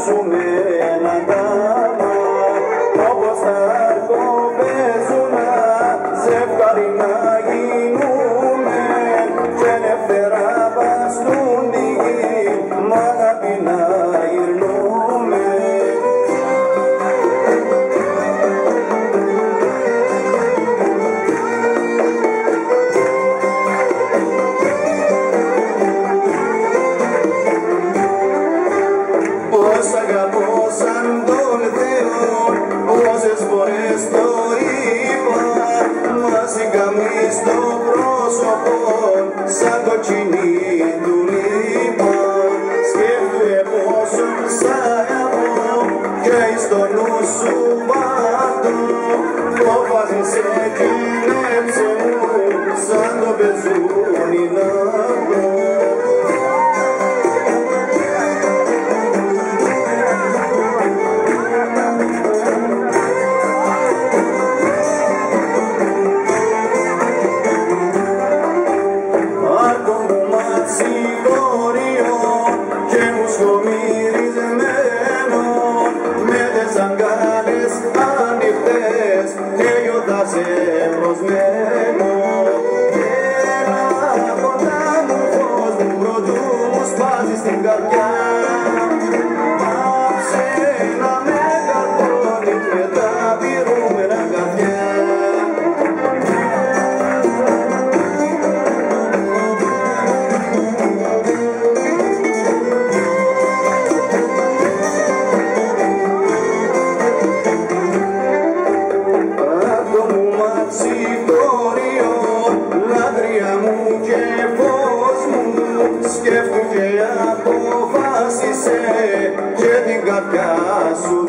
φτιάξουμε ένα γάμο, όπως τα αρκοπέζουνα ζευγάρι να γίνουμε και ελεύθερα βαστούν τη γη, μ' αγάπη να γυρνούμε. Πώς αγαπώ σαν τον Θεό, όσες φορές το είπα, μα συγκαμεί στο πρόσωπο σαν το τσινί του λίπα. Σκέφτομαι πόσο σ' αγαπώ και στο νου σου βάτω, το βάζεις σε κινέψε μου σαν το πεζούνι να δω. Και μου σκομυρισμένο με τις αγκάλες ανοιχτές έλειωτας εμπροσμένο. Έλα κοντά μου φως μου πρωτού μου σπάζεις την καρδιά, άψε να με καρφώνεις με τα πυρούμενα καρδιά. Σκέφτου και αποφάσισε και την καρδιά σου